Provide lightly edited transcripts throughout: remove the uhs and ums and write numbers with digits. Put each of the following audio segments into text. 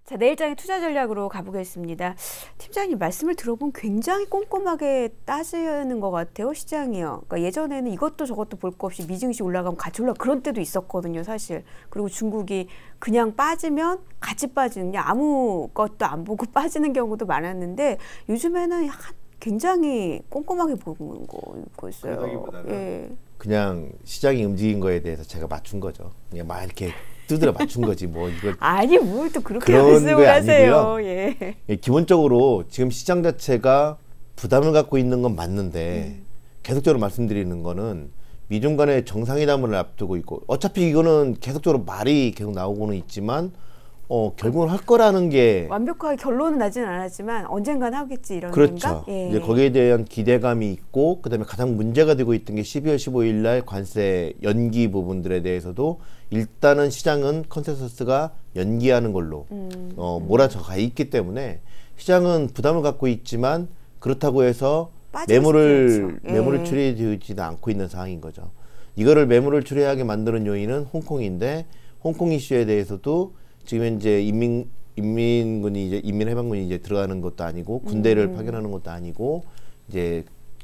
자, 내일장의 투자 전략으로 가보겠습니다. 팀장님 말씀을 들어보면 굉장히 꼼꼼하게 따지는 것 같아요, 시장이요. 그러니까 예전에는 이것도 저것도 볼 거 없이 미증시 올라가면 같이 올라 그런 때도 있었거든요, 사실. 그리고 중국이 그냥 빠지면 같이 빠지는 그냥 아무것도 안 보고 빠지는 경우도 많았는데 요즘에는 굉장히 꼼꼼하게 보고 있어요. 그러기보다는 예. 그냥 시장이 움직인 거에 대해서 제가 맞춘 거죠. 그냥 막 이렇게 두드려 맞춘 거지 뭐 이걸 아니 뭘 또 그렇게 그런 말씀을 게 하세요. 아니고요. 예. 기본적으로 지금 시장 자체가 부담을 갖고 있는 건 맞는데 계속적으로 말씀드리는 거는 미중 간의 정상회담을 앞두고 있고 어차피 이거는 계속적으로 말이 계속 나오고는 있지만 결국은 할 거라는 게 완벽하게 결론은 나진 않았지만 언젠간 하겠지 이런 그렇죠. 건가? 예. 이제 거기에 대한 기대감이 있고 그다음에 가장 문제가 되고 있던 게 12월 15일 날 관세 연기 부분들에 대해서도 일단은 시장은 컨센서스가 연기하는 걸로 몰아쳐가 있기 때문에 시장은 부담을 갖고 있지만 그렇다고 해서 매물을 추리되지도 않고 있는 상황인 거죠. 이거를 매물을 추리하게 만드는 요인은 홍콩인데 홍콩 이슈에 대해서도 지금 현재 인민군이 이제 인민해방군이 이제 들어가는 것도 아니고 군대를 파견하는 것도 아니고 이제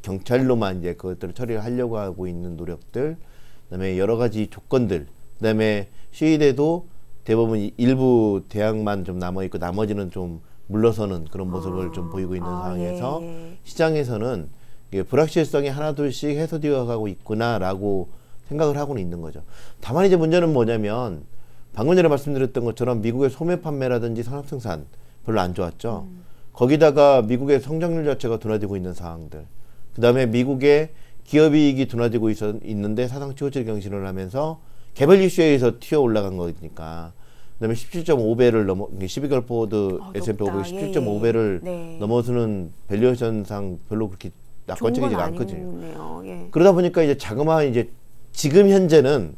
경찰로만 이제 그것들을 처리를 하려고 하고 있는 노력들, 그다음에 여러 가지 조건들, 그다음에 시위대도 대부분 일부 대항만 좀 남아 있고 나머지는 좀 물러서는 그런 모습을 좀 보이고 있는 상황에서 예. 시장에서는 이게 불확실성이 하나둘씩 해소되어 가고 있구나라고 생각을 하고는 있는 거죠. 다만 이제 문제는 뭐냐면 방금 전에 말씀드렸던 것처럼 미국의 소매 판매라든지 산업 생산 별로 안 좋았죠. 거기다가 미국의 성장률 자체가 둔화되고 있는 상황들. 그 다음에 미국의 기업이익이 둔화되고 있는데 사상 최고치를 경신을 하면서 개별 이슈에 의해서 튀어 올라간 거니까. 그 다음에 17.5배를 넘어, 12개월 포워드 S&P 500 17.5배를 네. 넘어서는 밸류에이션상 별로 그렇게 낙관적이지가 않거든요. 예. 그러다 보니까 이제 자그마한 이제 지금 현재는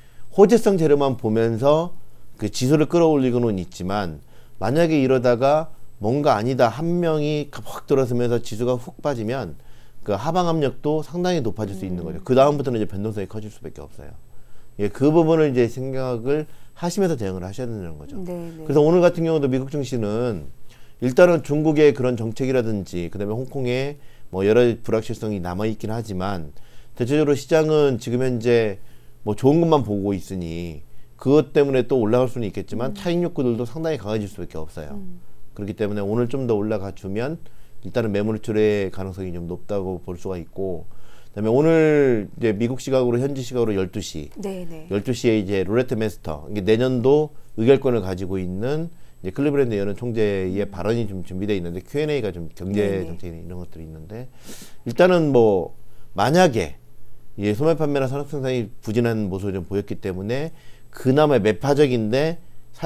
호재성 재료만 보면서 그 지수를 끌어올리고는 있지만 만약에 이러다가 뭔가 아니다 한 명이 확 들어서면서 지수가 훅 빠지면 그 하방 압력도 상당히 높아질 수 있는 거죠. 그 다음부터는 이제 변동성이 커질 수밖에 없어요. 예, 그 부분을 이제 생각을 하시면서 대응을 하셔야 되는 거죠. 네네. 그래서 오늘 같은 경우도 미국 증시는 일단은 중국의 그런 정책이라든지 그다음에 홍콩의 뭐 여러 불확실성이 남아 있긴 하지만 대체적으로 시장은 지금 현재 뭐 좋은 것만 보고 있으니 그것 때문에 또 올라갈 수는 있겠지만 차익 욕구들도 상당히 강해질 수밖에 없어요. 그렇기 때문에 오늘 좀 더 올라가 주면 일단은 매물 출의 가능성이 좀 높다고 볼 수가 있고, 그다음에 오늘 이제 미국 시각으로 현지 시각으로 12시, 네네. 12시에 이제 로레트 메스터, 이게 내년도 의결권을 가지고 있는 이제 클리브랜드 여론 총재의 발언이 좀 준비되어 있는데 Q&A가 좀 경제 정책 이런 것들이 있는데 일단은 뭐 만약에 예, 소매 판매나 산업 생산이 부진한 모습을 좀 보였기 때문에 그나마 매파적인데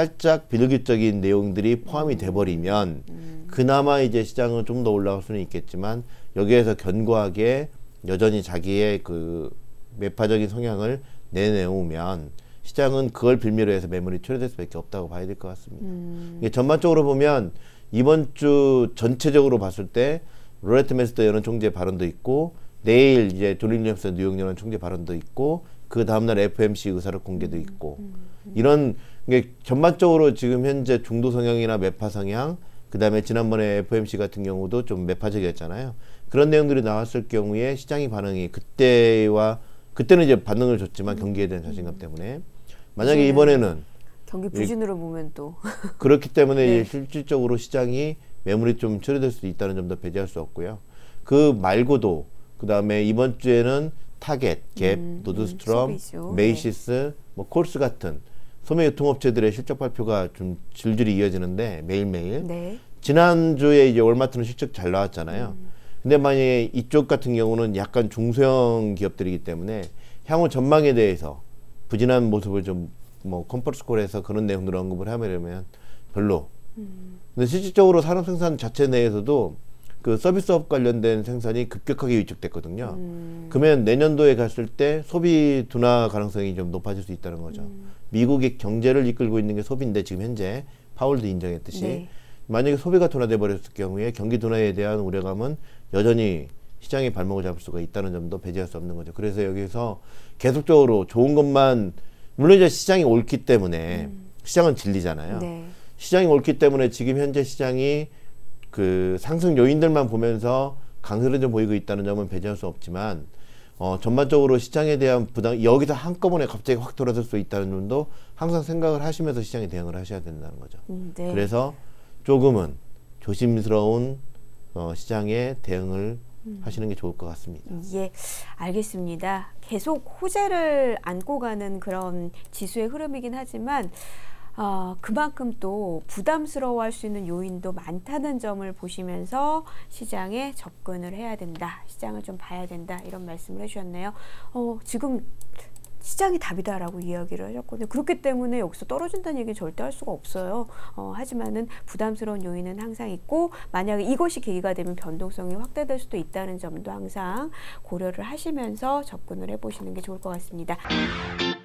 살짝 비둘기적인 내용들이 포함이 돼버리면 그나마 이제 시장은 좀 더 올라갈 수는 있겠지만 여기에서 견고하게 여전히 자기의 그 매파적인 성향을 내놓으면 시장은 그걸 빌미로 해서 매물이 출회될 수밖에 없다고 봐야 될 것 같습니다. 이게 전반적으로 보면 이번 주 전체적으로 봤을 때 로레트 메스터 여론 총재 발언도 있고 내일 이제 존 윌리엄스 뉴욕 여론 총재 발언도 있고 그 다음날 FMC 의사록 공개도 있고 이런 게 전반적으로 지금 현재 중도 성향이나 매파 성향 그 다음에 지난번에 FMC 같은 경우도 좀 매파적이었잖아요. 그런 내용들이 나왔을 경우에 시장의 반응이 그때는 이제 반응을 줬지만 경기에 대한 자신감 때문에 만약에 이번에는 경기 부진으로 보면 또 그렇기 때문에 네. 실질적으로 시장이 매물이 좀 처리될 수도 있다는 점도 배제할 수 없고요. 그 말고도 그 다음에 이번 주에는 타겟, 갭, 노드스트럼, 메이시스, 뭐 콜스 같은 소매 유통업체들의 실적 발표가 좀 줄줄이 이어지는데 매일매일. 네. 지난주에 이제 월마트는 실적 잘 나왔잖아요. 근데 만약에 이쪽 같은 경우는 약간 중소형 기업들이기 때문에 향후 전망에 대해서 부진한 모습을 좀 뭐 컨퍼런스콜에서 그런 내용들을 언급을 하려면 별로. 근데 실질적으로 산업 생산 자체 내에서도 그 서비스업 관련된 생산이 급격하게 위축됐거든요. 그러면 내년도에 갔을 때 소비 둔화 가능성이 좀 높아질 수 있다는 거죠. 미국의 경제를 이끌고 있는 게 소비인데 지금 현재 파월도 인정했듯이 네. 만약에 소비가 둔화돼 버렸을 경우에 경기 둔화에 대한 우려감은 여전히 시장의 발목을 잡을 수가 있다는 점도 배제할 수 없는 거죠. 그래서 여기서 계속적으로 좋은 것만 물론 이제 시장이 옳기 때문에 시장은 진리잖아요. 네. 시장이 옳기 때문에 지금 현재 시장이 그 상승 요인들만 보면서 강세를 좀 보이고 있다는 점은 배제할 수 없지만 전반적으로 시장에 대한 부담, 여기서 한꺼번에 갑자기 확 돌아설 수 있다는 점도 항상 생각을 하시면서 시장에 대응을 하셔야 된다는 거죠. 네. 그래서 조금은 조심스러운 시장에 대응을 하시는 게 좋을 것 같습니다. 예, 알겠습니다. 계속 호재를 안고 가는 그런 지수의 흐름이긴 하지만 그만큼 또 부담스러워할 수 있는 요인도 많다는 점을 보시면서 시장에 접근을 해야 된다. 시장을 좀 봐야 된다. 이런 말씀을 해주셨네요. 지금 시장이 답이다라고 이야기를 하셨거든요. 그렇기 때문에 여기서 떨어진다는 얘기는 절대 할 수가 없어요. 하지만은 부담스러운 요인은 항상 있고 만약에 이것이 계기가 되면 변동성이 확대될 수도 있다는 점도 항상 고려를 하시면서 접근을 해보시는 게 좋을 것 같습니다.